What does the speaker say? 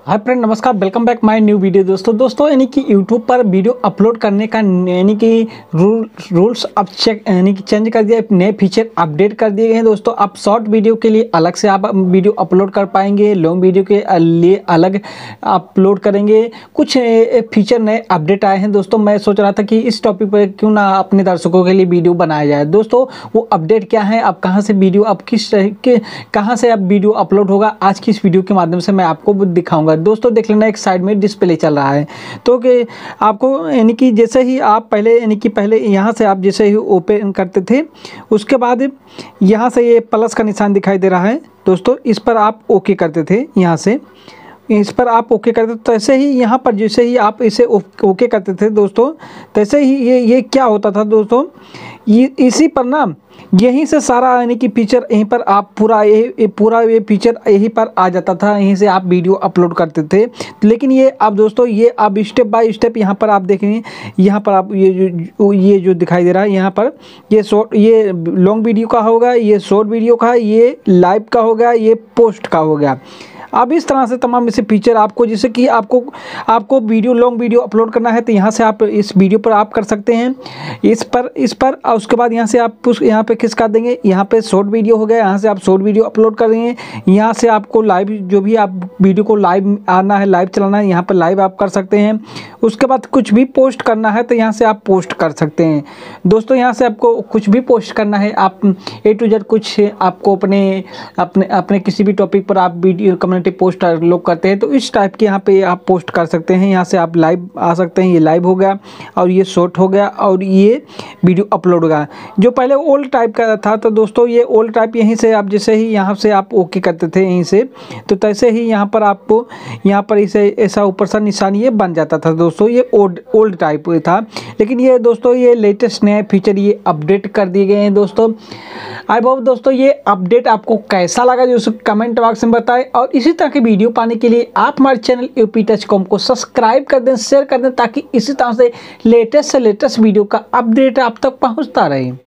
हाय friend, नमस्कार। Welcome back my new video. दोस्तों यानी कि यूट्यूब पर वीडियो अपलोड करने का यानी कि रूल्स अब चेंज कर दिया, नए फीचर अपडेट कर दिए गए हैं। दोस्तों आप शॉर्ट वीडियो के लिए अलग से आप वीडियो अपलोड कर पाएंगे, लॉन्ग वीडियो के लिए अलग अपलोड करेंगे। कुछ फीचर नए अपडेट आए हैं। दोस्तों मैं सोच रहा था कि इस टॉपिक पर क्यों ना अपने दर्शकों के लिए वीडियो बनाया जाए। दोस्तों वो अपडेट क्या है, अब कहाँ से वीडियो, अब किस के कहाँ से अब वीडियो अपलोड होगा, आज की इस वीडियो के माध्यम से मैं आपको दिखाऊंगा। दोस्तों देख लेना, एक साइड में डिस्प्ले चल रहा है तो कि आपको यानी कि जैसे ही आप पहले यहाँ से आप जैसे ही ओपन करते थे, उसके बाद यहाँ से ये प्लस का निशान दिखाई दे रहा है। दोस्तों इस पर आप ओके करते थे, यहाँ से इस पर आप ओके करते थे, तो ऐसे ही यहाँ पर जैसे ही आप इसे ओके करते थे दोस्तों, तैसे ही ये क्या होता था दोस्तों, ये इसी पर ना यहीं से सारा यानी कि फीचर यहीं पर आप पूरा ये फीचर यहीं पर आ जाता था, यहीं से आप वीडियो अपलोड करते थे। लेकिन ये अब दोस्तों ये अब स्टेप बाय स्टेप यहाँ पर आप देखेंगे, यहाँ पर आप ये जो दिखाई दे रहा है, यहाँ पर ये लॉन्ग वीडियो का होगा, ये शॉर्ट वीडियो का, ये लाइव का होगा, ये पोस्ट का हो गया। अब इस तरह से तमाम ऐसे फीचर आपको, जैसे कि आपको वीडियो लॉन्ग वीडियो अपलोड करना है तो यहाँ से आप इस वीडियो पर आप कर सकते हैं, इस पर और उसके बाद यहाँ से आप यहाँ पे खिसका देंगे, यहाँ पे शॉर्ट वीडियो हो गया, यहाँ से आप शॉर्ट वीडियो अपलोड कर देंगे। यहाँ से आपको लाइव जो भी आप वीडियो को लाइव आना है, लाइव चलाना है, यहाँ पर लाइव आप कर सकते हैं। उसके बाद कुछ भी पोस्ट करना है तो यहाँ से आप पोस्ट कर सकते हैं। दोस्तों यहाँ से आपको कुछ भी पोस्ट करना है, आप A to Z कुछ आपको अपने किसी भी टॉपिक पर आप वीडियो कम्युनिटी पोस्ट लोग करते हैं तो इस टाइप के यहाँ पे आप पोस्ट कर सकते हैं। यहाँ से आप लाइव आ सकते हैं, ये लाइव हो गया और ये शॉर्ट हो गया और ये वीडियो अपलोड होगा। जो पहले ओल्ड टाइप का था तो दोस्तों ये ओल्ड टाइप यहीं से आप जैसे ही यहाँ से आप ओके करते थे यहीं से, तो तैसे ही यहाँ पर आपको यहाँ पर इसे ऐसा ऊपर सा निशान ये बन जाता था। दोस्तों ये ओल्ड टाइप था, लेकिन ये दोस्तों ये लेटेस्ट नए फीचर ये अपडेट कर दिए गए हैं। दोस्तों आई होप दोस्तों ये अपडेट आपको कैसा लगा जो कमेंट बॉक्स में बताएं, और इसी तरह की वीडियो पाने के लिए आप हमारे चैनल यूपी टच कॉम को सब्सक्राइब कर दें, शेयर कर दें, ताकि इसी तरह से लेटेस्ट वीडियो का अपडेट आप तक पहुंचता रहे।